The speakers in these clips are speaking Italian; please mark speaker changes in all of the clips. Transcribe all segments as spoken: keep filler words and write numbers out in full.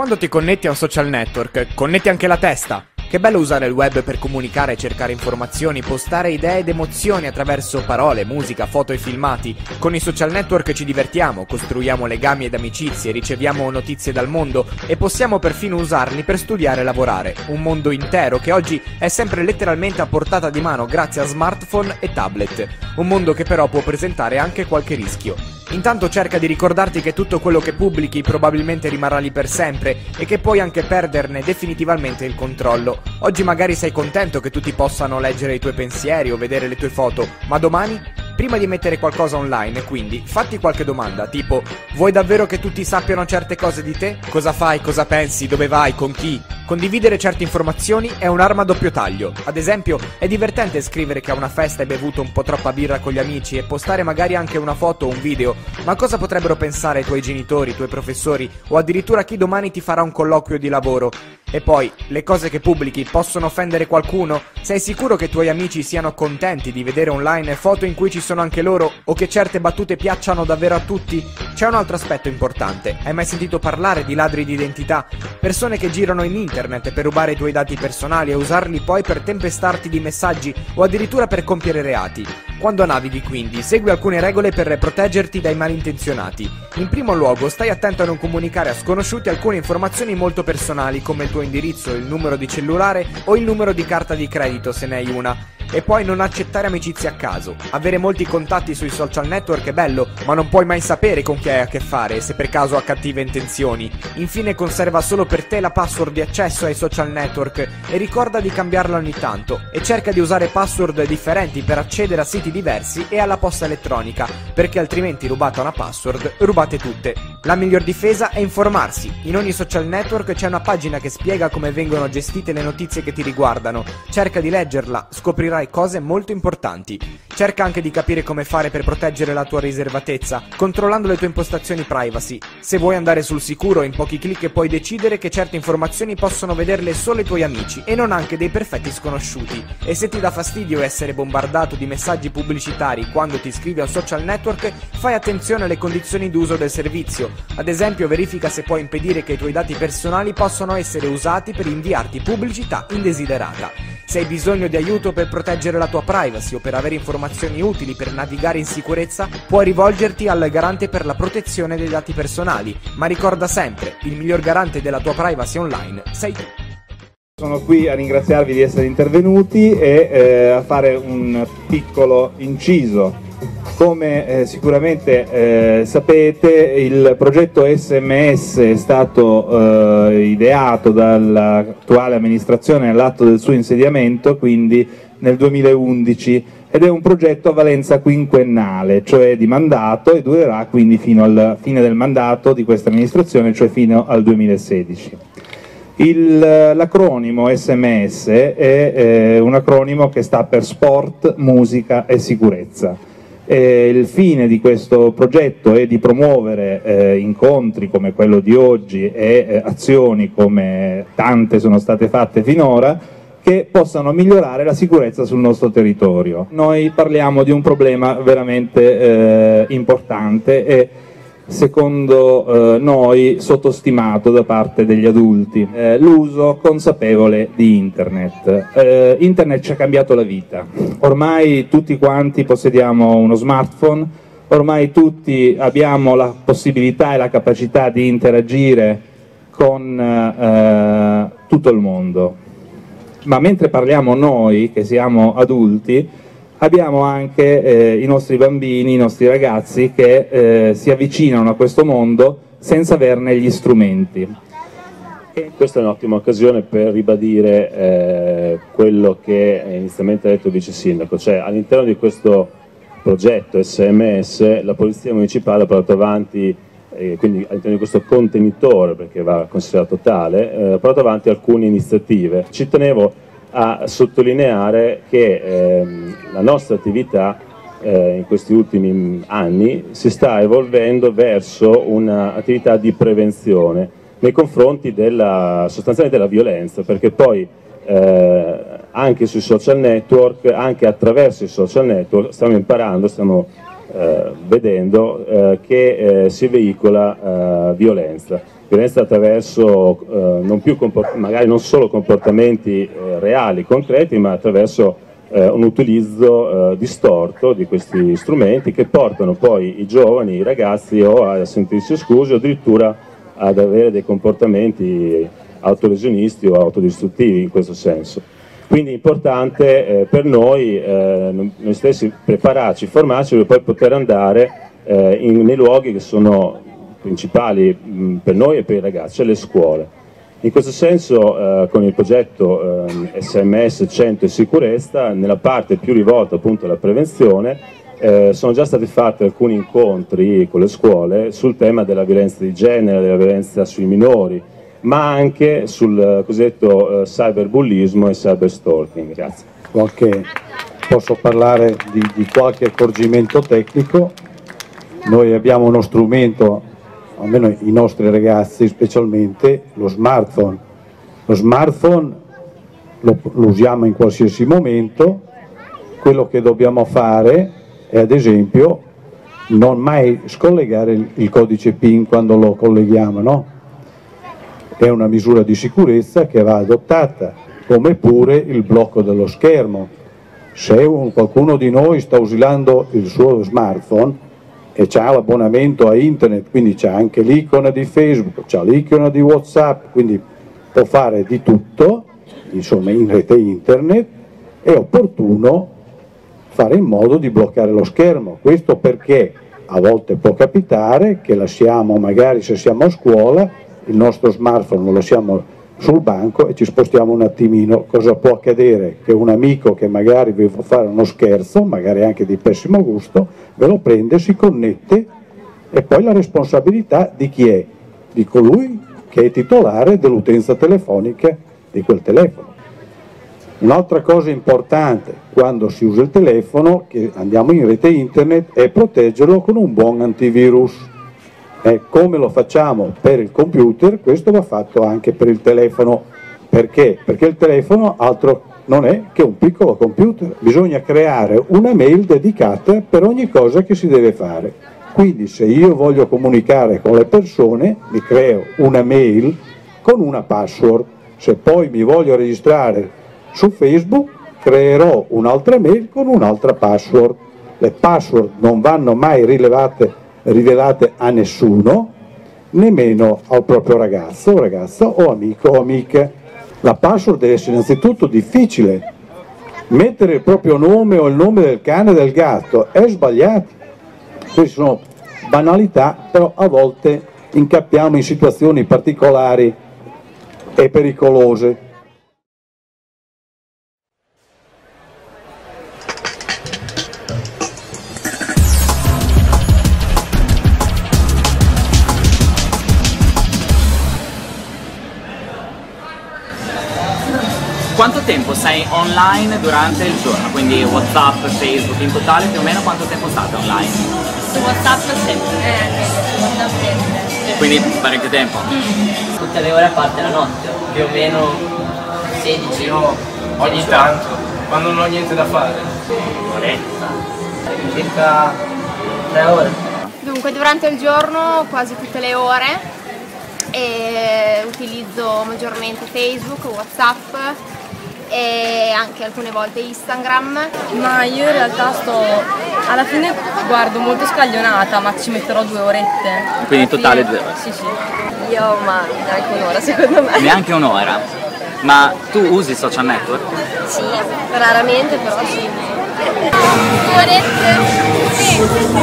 Speaker 1: Quando ti connetti a un social network, connetti anche la testa. Che bello usare il web per comunicare, cercare informazioni, postare idee ed emozioni attraverso parole, musica, foto e filmati. Con i social network ci divertiamo, costruiamo legami ed amicizie, riceviamo notizie dal mondo e possiamo perfino usarli per studiare e lavorare. Un mondo intero che oggi è sempre letteralmente a portata di mano grazie a smartphone e tablet. Un mondo che però può presentare anche qualche rischio. Intanto cerca di ricordarti che tutto quello che pubblichi probabilmente rimarrà lì per sempre e che puoi anche perderne definitivamente il controllo. Oggi magari sei contento che tutti possano leggere i tuoi pensieri o vedere le tue foto, ma domani? Prima di mettere qualcosa online, quindi, fatti qualche domanda, tipo: vuoi davvero che tutti sappiano certe cose di te? Cosa fai, cosa pensi, dove vai, con chi? Condividere certe informazioni è un'arma a doppio taglio. Ad esempio, è divertente scrivere che a una festa hai bevuto un po' troppa birra con gli amici e postare magari anche una foto o un video, ma cosa potrebbero pensare i tuoi genitori, i tuoi professori o addirittura chi domani ti farà un colloquio di lavoro? E poi, le cose che pubblichi possono offendere qualcuno? Sei sicuro che i tuoi amici siano contenti di vedere online foto in cui ci sono anche loro o che certe battute piacciono davvero a tutti? C'è un altro aspetto importante. Hai mai sentito parlare di ladri di identità? Persone che girano in internet per rubare i tuoi dati personali e usarli poi per tempestarti di messaggi o addirittura per compiere reati. Quando navighi quindi, segui alcune regole per proteggerti dai malintenzionati. In primo luogo, stai attento a non comunicare a sconosciuti alcune informazioni molto personali come il tuo indirizzo, il numero di cellulare o il numero di carta di credito se ne hai una. E poi non accettare amicizie a caso. Avere molti contatti sui social network è bello, ma non puoi mai sapere con chi hai a che fare se per caso ha cattive intenzioni. Infine conserva solo per te la password di accesso ai social network e ricorda di cambiarla ogni tanto. E cerca di usare password differenti per accedere a siti diversi e alla posta elettronica, perché altrimenti rubata una password, rubate tutte. La miglior difesa è informarsi. In ogni social network c'è una pagina che spiega come vengono gestite le notizie che ti riguardano. Cerca di leggerla, scoprirai cose molto importanti. Cerca anche di capire come fare per proteggere la tua riservatezza, controllando le tue impostazioni privacy. Se vuoi andare sul sicuro, in pochi clic puoi decidere che certe informazioni possono vederle solo i tuoi amici e non anche dei perfetti sconosciuti. E se ti dà fastidio essere bombardato di messaggi pubblicitari quando ti iscrivi a un social network, fai attenzione alle condizioni d'uso del servizio. Ad esempio, verifica se puoi impedire che i tuoi dati personali possano essere usati per inviarti pubblicità indesiderata. Se hai bisogno di aiuto per proteggere la tua privacy o per avere informazioni utili per navigare in sicurezza, puoi rivolgerti al garante per la protezione dei dati personali, ma ricorda sempre, il miglior garante della tua privacy online sei tu.
Speaker 2: Sono qui a ringraziarvi di essere intervenuti e eh, a fare un piccolo inciso. Come eh, sicuramente eh, sapete, il progetto S M S è stato eh, ideato dall'attuale amministrazione all'atto del suo insediamento, quindi nel duemilaundici, ed è un progetto a valenza quinquennale, cioè di mandato, e durerà quindi fino alla fine del mandato di questa amministrazione, cioè fino al duemilasedici. L'acronimo S M S è eh, un acronimo che sta per Sport, Musica e Sicurezza. E il fine di questo progetto è di promuovere eh, incontri come quello di oggi e eh, azioni come tante sono state fatte finora che possano migliorare la sicurezza sul nostro territorio. Noi parliamo di un problema veramente eh, importante e secondo eh, noi sottostimato da parte degli adulti, eh, l'uso consapevole di internet. Eh, internet ci ha cambiato la vita, ormai tutti quanti possediamo uno smartphone, ormai tutti abbiamo la possibilità e la capacità di interagire con eh, tutto il mondo, ma mentre parliamo noi che siamo adulti, abbiamo anche eh, i nostri bambini, i nostri ragazzi che eh, si avvicinano a questo mondo senza averne gli strumenti.
Speaker 3: Questa è un'ottima occasione per ribadire eh, quello che inizialmente ha detto il vice sindaco, cioè all'interno di questo progetto S M S la Polizia Municipale ha portato avanti, eh, quindi all'interno di questo contenitore, perché va considerato tale, eh, ha portato avanti alcune iniziative. Ci tenevo a sottolineare che ehm, la nostra attività eh, in questi ultimi anni si sta evolvendo verso un'attività di prevenzione nei confronti della, sostanzialmente della violenza, perché poi eh, anche sui social network, anche attraverso i social network stiamo imparando, stiamo eh, vedendo eh, che eh, si veicola eh, violenza. violenza attraverso eh, non più magari non solo comportamenti eh, reali, concreti, ma attraverso eh, un utilizzo eh, distorto di questi strumenti che portano poi i giovani, i ragazzi o a sentirsi esclusi o addirittura ad avere dei comportamenti autolesionisti o autodistruttivi in questo senso. Quindi è importante eh, per noi, eh, noi stessi, prepararci, formarci per poi poter andare eh, in, nei luoghi che sono principali mh, per noi e per i ragazzi, cioè le scuole. In questo senso eh, con il progetto eh, S M S cento e sicurezza, nella parte più rivolta appunto alla prevenzione, eh, sono già stati fatti alcuni incontri con le scuole sul tema della violenza di genere, della violenza sui minori, ma anche sul cosiddetto eh, cyberbullismo e cyberstalking. Grazie.
Speaker 4: Qualche, posso parlare di, di qualche accorgimento tecnico. Noi abbiamo uno strumento, almeno i nostri ragazzi specialmente, lo smartphone. Lo smartphone lo, lo usiamo in qualsiasi momento. Quello che dobbiamo fare è, ad esempio, non mai scollegare il, il codice PIN quando lo colleghiamo, no? È una misura di sicurezza che va adottata, come pure il blocco dello schermo. Se un, qualcuno di noi sta usando il suo smartphone e ha l'abbonamento a internet, quindi c'è anche l'icona di Facebook, c'è l'icona di WhatsApp, quindi può fare di tutto, insomma in rete internet, è opportuno fare in modo di bloccare lo schermo. Questo perché a volte può capitare che lasciamo, magari se siamo a scuola, il nostro smartphone lo lasciamo sul banco e ci spostiamo un attimino. Cosa può accadere? Che un amico che magari vi fa fare uno scherzo, magari anche di pessimo gusto, ve lo prende, si connette e poi la responsabilità di chi è? Di colui che è titolare dell'utenza telefonica di quel telefono. Un'altra cosa importante quando si usa il telefono, che andiamo in rete internet, è proteggerlo con un buon antivirus. Eh, come lo facciamo per il computer, questo va fatto anche per il telefono. Perché? Perché il telefono altro non è che un piccolo computer. Bisogna creare una mail dedicata per ogni cosa che si deve fare. Quindi se io voglio comunicare con le persone, mi creo una mail con una password. Se poi mi voglio registrare su Facebook, creerò un'altra mail con un'altra password. Le password non vanno mai rilevate rivelate a nessuno, nemmeno al proprio ragazzo, ragazza o amico o amica. La password deve essere innanzitutto difficile. Mettere il proprio nome o il nome del cane o del gatto è sbagliato. Queste sono banalità, però a volte incappiamo in situazioni particolari e pericolose.
Speaker 5: Quanto tempo sei online durante il giorno? Quindi WhatsApp, Facebook, in totale più o meno quanto tempo state online?
Speaker 6: Su WhatsApp sempre, eh, su WhatsApp sempre.
Speaker 5: Quindi parecchio tempo?
Speaker 6: Mm. Tutte le ore a parte la notte, più o meno sedici.
Speaker 7: Io ogni tanto, quando non ho niente da fare.
Speaker 6: Un'oretta, circa tre ore.
Speaker 8: Dunque durante il giorno quasi tutte le ore e utilizzo maggiormente Facebook, WhatsApp e anche alcune volte Instagram.
Speaker 9: Ma io in realtà sto, alla fine guardo molto scaglionata, ma ci metterò due orette.
Speaker 5: Quindi in totale due ore?
Speaker 9: Sì, sì. Io ma neanche un'ora secondo me.
Speaker 5: Neanche un'ora? Ma tu usi social network?
Speaker 9: Sì, raramente però sì.
Speaker 8: Due orette? Sì.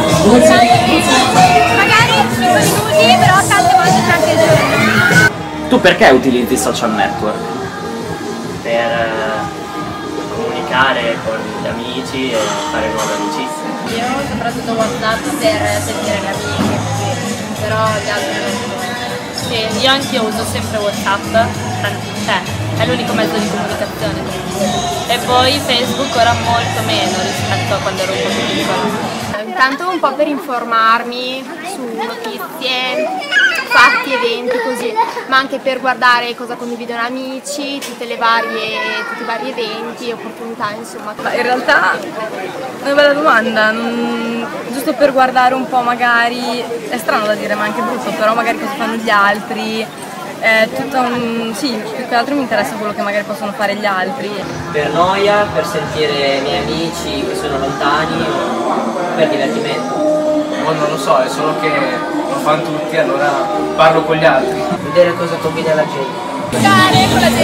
Speaker 8: Magari cinque minuti, però tante volte durante il giorno.
Speaker 5: Tu perché utilizzi social network?
Speaker 6: Per comunicare con gli amici e fare nuove amicizie.
Speaker 8: Io soprattutto WhatsApp per sentire le amiche, però gli altri non.
Speaker 10: Sì, io anche uso sempre WhatsApp, cioè è l'unico mezzo di comunicazione. E poi Facebook ora molto meno rispetto a quando ero un po' più piccola.
Speaker 8: Intanto un po' per informarmi su notizie, fatti, eventi così, ma anche per guardare cosa condividono amici, tutte le varie, tutti i vari eventi, opportunità, insomma.
Speaker 9: Ma in realtà è una bella domanda, non... giusto per guardare un po', magari, è strano da dire ma anche brutto, però magari cosa fanno gli altri. È tutta un... sì, più che altro mi interessa quello che magari possono fare gli altri.
Speaker 6: Per noia, per sentire i miei amici che sono lontani o per divertimento?
Speaker 7: Oh, non lo so, è solo che lo fanno tutti, allora parlo con gli altri.
Speaker 6: Vedere cosa combina la gente.
Speaker 8: Giocare con la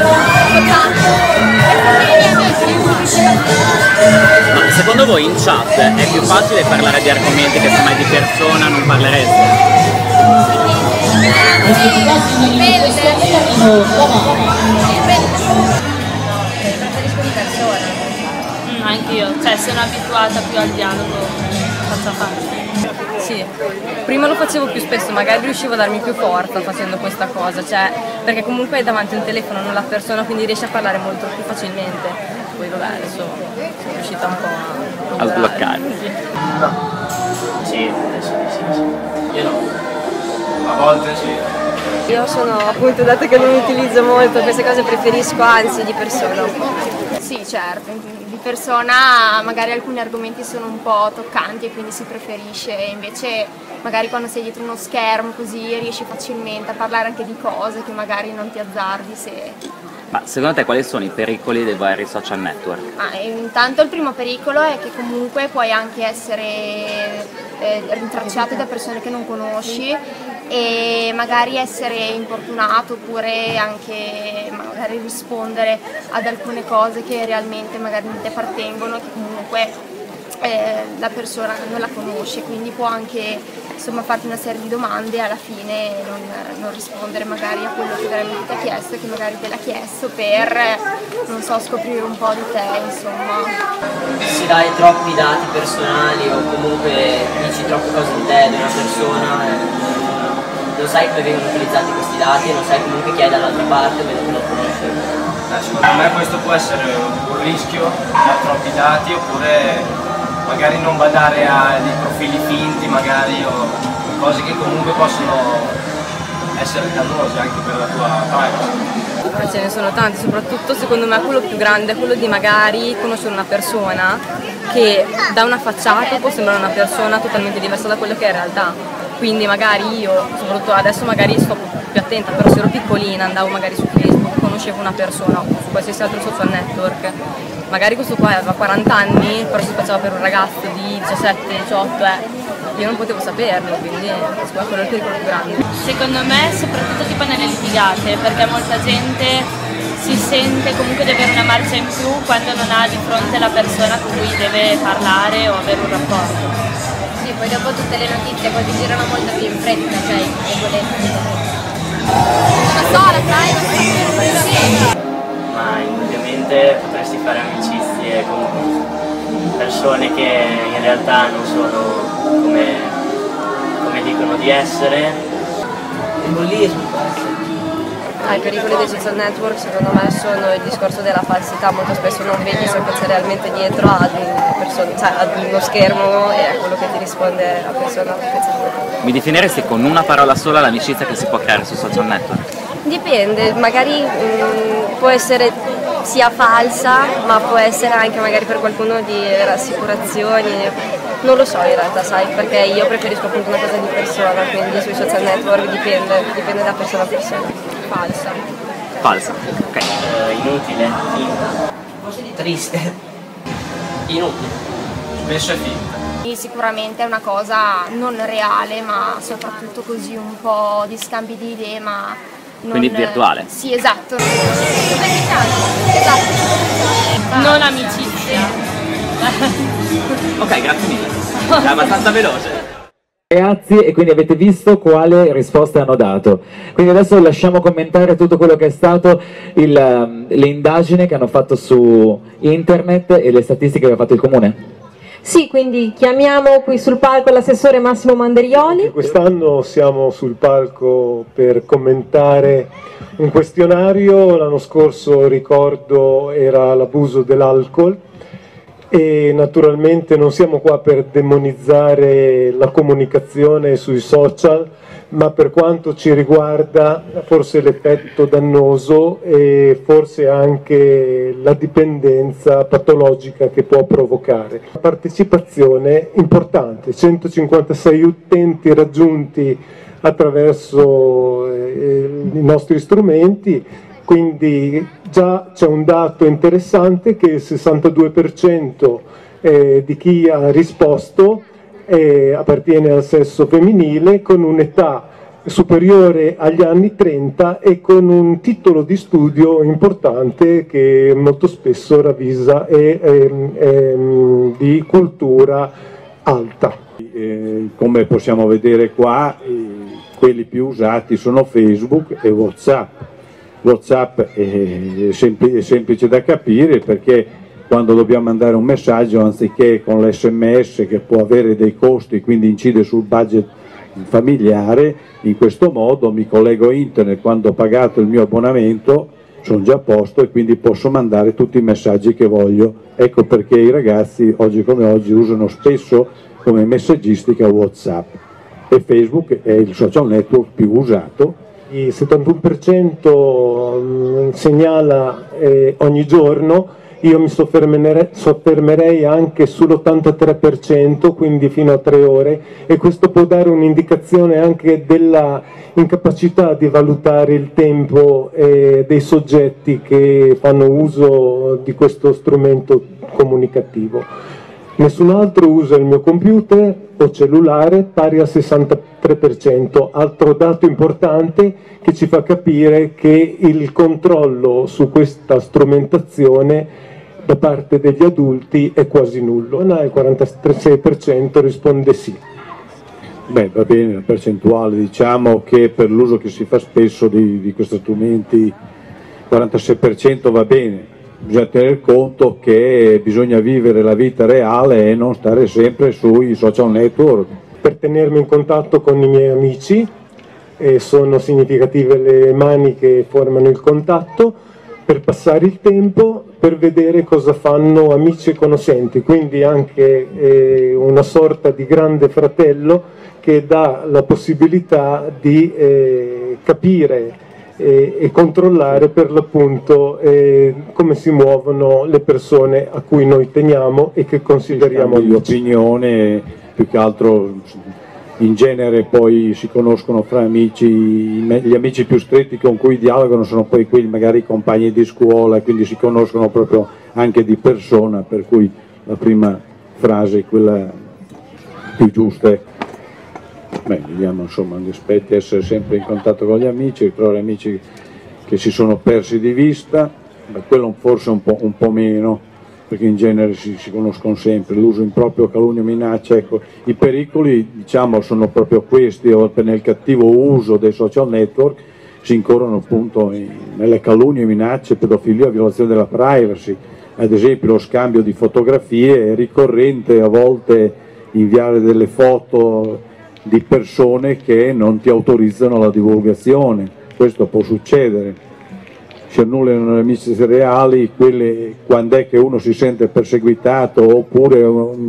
Speaker 8: gente,
Speaker 5: Ma secondo voi in chat è più facile parlare di argomenti che semmai di persona non parlereste?
Speaker 8: Preferisco di persona.
Speaker 10: Mm, anch'io, cioè sono abituata più al dialogo faccia a faccia.
Speaker 9: Sì, prima lo facevo più spesso, magari riuscivo a darmi più forza facendo questa cosa, cioè perché comunque è davanti a un telefono, non la persona, quindi riesci a parlare molto più facilmente. Poi vabbè, adesso sono riuscita un po' a,
Speaker 5: A sbloccare.
Speaker 6: No. Sì, adesso sì, sì. Io no.
Speaker 7: A volte sì.
Speaker 11: Io sono, appunto, dato che non utilizzo molto queste cose, preferisco anzi di persona.
Speaker 8: Sì, certo, di persona magari alcuni argomenti sono un po' toccanti e quindi si preferisce, invece magari quando sei dietro uno schermo così riesci facilmente a parlare anche di cose che magari non ti azzardi se...
Speaker 5: Ma secondo te quali sono i pericoli dei vari social network?
Speaker 8: Ah, intanto il primo pericolo è che comunque puoi anche essere eh, rintracciato da persone che non conosci e magari essere importunato oppure anche magari rispondere ad alcune cose che realmente magari non ti appartengono, che comunque eh, la persona non la conosce, quindi può anche insomma farti una serie di domande e alla fine non, non rispondere magari a quello che veramente ti ha chiesto e che magari te l'ha chiesto per, non so, scoprire un po' di te, insomma.
Speaker 6: Se dai troppi dati personali o comunque dici troppe cose di te, di una persona, eh, non sai come vengono utilizzati questi dati e non sai comunque chi è dall'altra parte o non lo conosce.
Speaker 7: Eh, secondo me questo può essere un rischio, dare troppi dati oppure magari non badare a dei profili finti magari o cose che comunque possono essere dannose anche per la tua privacy.
Speaker 9: Ma ce ne sono tanti, soprattutto secondo me quello più grande è quello di magari conoscere una persona che da una facciata può sembrare una persona totalmente diversa da quello che è in realtà. Quindi magari io, soprattutto adesso magari sto più attenta, però se ero piccolina andavo magari su Facebook, conoscevo una persona o su qualsiasi altro social network, magari questo qua aveva quaranta anni, però si faceva per un ragazzo di diciassette diciotto, eh. Io non potevo saperlo, quindi secondo me quello è il pericolo più grande.
Speaker 10: Secondo me soprattutto tipo nelle litigate, perché molta gente si sente comunque di avere una marcia in più quando non ha di fronte la persona con cui deve parlare o avere un rapporto.
Speaker 11: Sì, poi dopo tutte le notizie poi ti girano molto più in fretta, cioè le
Speaker 8: Non so, la privacy.
Speaker 6: Ma indubbiamente potresti fare amicizie con persone che in realtà non sono come, come dicono di essere. Il bullismo può essere.
Speaker 11: Ah, i pericoli dei social network secondo me sono il discorso della falsità, molto spesso non vedi ciò che c'è realmente dietro ad, un cioè, ad uno schermo e a quello che ti risponde la persona che c'è dietro.
Speaker 5: Mi definiresti con una parola sola l'amicizia che si può creare su social network?
Speaker 11: Dipende, magari mh, può essere sia falsa, ma può essere anche magari per qualcuno di rassicurazioni, non lo so in realtà, sai, perché io preferisco appunto una cosa di persona, quindi sui social network dipende, dipende da persona a persona. Falsa.
Speaker 5: Falsa, ok.
Speaker 6: Uh, inutile, finta, triste, inutile.
Speaker 7: Spesso è finta.
Speaker 8: Sicuramente è una cosa non reale, ma soprattutto così un po' di scambi di idee, ma non...
Speaker 5: Quindi virtuale?
Speaker 8: Sì, esatto. Esatto.
Speaker 10: Non amicizia.
Speaker 5: Ok, grazie mille. È abbastanza veloce.
Speaker 12: Ragazzi, e quindi avete visto quale risposte hanno dato. Quindi adesso lasciamo commentare tutto quello che è stato il, um, le indagini che hanno fatto su internet e le statistiche che ha fatto il comune.
Speaker 13: Sì, quindi chiamiamo qui sul palco l'assessore Massimo Manderioli.
Speaker 14: Quest'anno siamo sul palco per commentare un questionario, l'anno scorso ricordo era l'abuso dell'alcol e naturalmente non siamo qua per demonizzare la comunicazione sui social, ma per quanto ci riguarda forse l'effetto dannoso e forse anche la dipendenza patologica che può provocare. La partecipazione importante, centocinquantasei utenti raggiunti attraverso eh, i nostri strumenti, quindi già c'è un dato interessante che il sessantadue per cento eh, di chi ha risposto eh, appartiene al sesso femminile, con un'età superiore agli anni trenta e con un titolo di studio importante che molto spesso ravvisa è, è, è di cultura alta.
Speaker 4: Eh, come possiamo vedere qua, eh, quelli più usati sono Facebook e WhatsApp. WhatsApp è, sempl- è semplice da capire, perché quando dobbiamo mandare un messaggio, anziché con l'esse emme esse che può avere dei costi, quindi incide sul budget familiare, in questo modo mi collego a internet, quando ho pagato il mio abbonamento sono già a posto e quindi posso mandare tutti i messaggi che voglio. Ecco perché i ragazzi oggi come oggi usano spesso come messaggistica WhatsApp, e Facebook è il social network più usato.
Speaker 14: Il settantuno per cento segnala eh, ogni giorno. Io mi soffermerei, soffermerei anche sull'ottantatré per cento, quindi fino a tre ore, e questo può dare un'indicazione anche della incapacità di valutare il tempo eh, dei soggetti che fanno uso di questo strumento comunicativo. Nessun altro usa il mio computer o cellulare, pari al sessantatré per cento, altro dato importante che ci fa capire che il controllo su questa strumentazione da parte degli adulti è quasi nullo. Il quarantasei per cento risponde sì.
Speaker 4: Beh, va bene, la percentuale, diciamo che per l'uso che si fa spesso di, di questi strumenti, quarantasei per cento va bene. Bisogna tener conto che bisogna vivere la vita reale e non stare sempre sui social network.
Speaker 14: Per tenermi in contatto con i miei amici, e sono significative le mani che formano il contatto, per passare il tempo, per vedere cosa fanno amici e conoscenti, quindi anche eh, una sorta di grande fratello che dà la possibilità di eh, capire e, e controllare per l'appunto eh, come si muovono le persone a cui noi teniamo e che consideriamo
Speaker 4: di opinione, più che altro in genere poi si conoscono fra amici, gli amici più stretti con cui dialogano sono poi quelli magari compagni di scuola, quindi si conoscono proprio anche di persona, per cui la prima frase è quella più giusta. Beh, vediamo insomma gli aspetti, essere sempre in contatto con gli amici, trovare amici che si sono persi di vista, beh, quello forse un po', un po' meno, perché in genere si, si conoscono sempre, l'uso improprio, calunnia, minaccia, ecco. I pericoli diciamo sono proprio questi, nel cattivo uso dei social network si incorrono appunto in, nelle calunnie, minacce, pedofilia, violazione della privacy. Ad esempio lo scambio di fotografie è ricorrente, a volte inviare delle foto di persone che non ti autorizzano la divulgazione, questo può succedere. Si annullano le amicizie reali, quelle quando è che uno si sente perseguitato oppure um,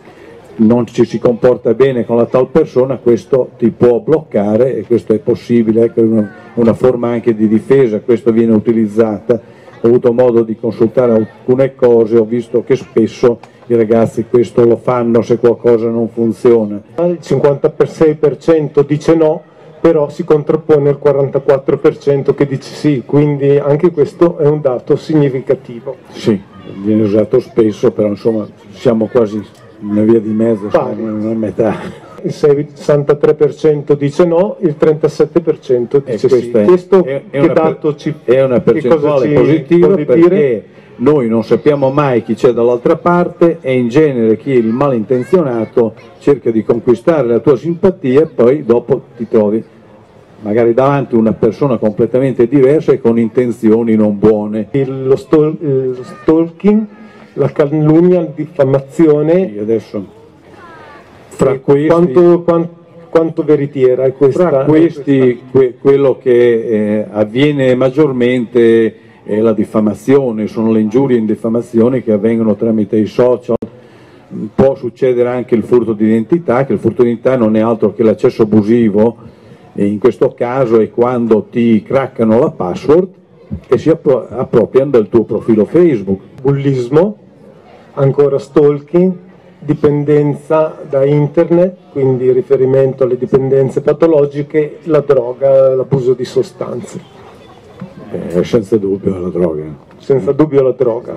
Speaker 4: non ci si comporta bene con la tal persona, questo ti può bloccare e questo è possibile, ecco, una, una forma anche di difesa, questo viene utilizzata. Ho avuto modo di consultare alcune cose, ho visto che spesso i ragazzi questo lo fanno se qualcosa non funziona.
Speaker 14: Il cinquantasei per cento dice no, però si contrappone al quarantaquattro per cento che dice sì, quindi anche questo è un dato significativo.
Speaker 4: Sì, viene usato spesso, però insomma siamo quasi una via di mezzo, una metà.
Speaker 14: Il sessantatré per cento dice no, il trentasette per cento dice sì.
Speaker 4: È,
Speaker 14: questo
Speaker 4: è, è
Speaker 14: che
Speaker 4: una,
Speaker 14: dato ci,
Speaker 4: è una percentuale positiva, perché noi non sappiamo mai chi c'è dall'altra parte e in genere chi è il malintenzionato cerca di conquistare la tua simpatia e poi dopo ti trovi magari davanti una persona completamente diversa e con intenzioni non buone.
Speaker 14: Il, lo, stal, lo stalking, la calunnia, la diffamazione.
Speaker 4: Sì, adesso fra questi,
Speaker 14: quanto, quanto, quanto veritiera è questa?
Speaker 4: Fra questi que, quello che eh, avviene maggiormente è la diffamazione, sono le ingiurie in diffamazione che avvengono tramite i social. Può succedere anche il furto di identità, che il furto di identità non è altro che l'accesso abusivo E in questo caso è quando ti craccano la password e si appro- appropriano del tuo profilo Facebook.
Speaker 14: Bullismo, ancora stalking, dipendenza da internet, quindi riferimento alle dipendenze patologiche, la droga, l'abuso di sostanze.
Speaker 4: Eh, senza dubbio la droga.
Speaker 14: Senza dubbio la droga.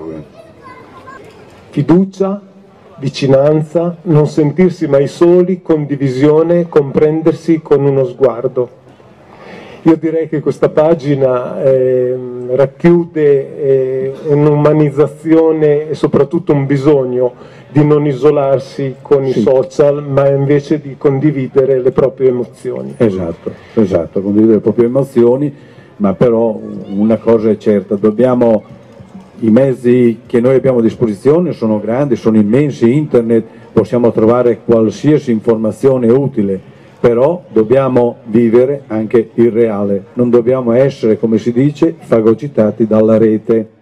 Speaker 14: Fiducia, vicinanza, non sentirsi mai soli, condivisione, comprendersi con uno sguardo. Io direi che questa pagina eh, racchiude eh, un'umanizzazione e soprattutto un bisogno di non isolarsi con sì. i social, ma invece di condividere le proprie emozioni.
Speaker 4: Esatto, esatto, condividere le proprie emozioni, ma però una cosa è certa, dobbiamo, i mezzi che noi abbiamo a disposizione sono grandi, sono immensi, internet, possiamo trovare qualsiasi informazione utile, però dobbiamo vivere anche il reale, non dobbiamo essere, come si dice, fagocitati dalla rete.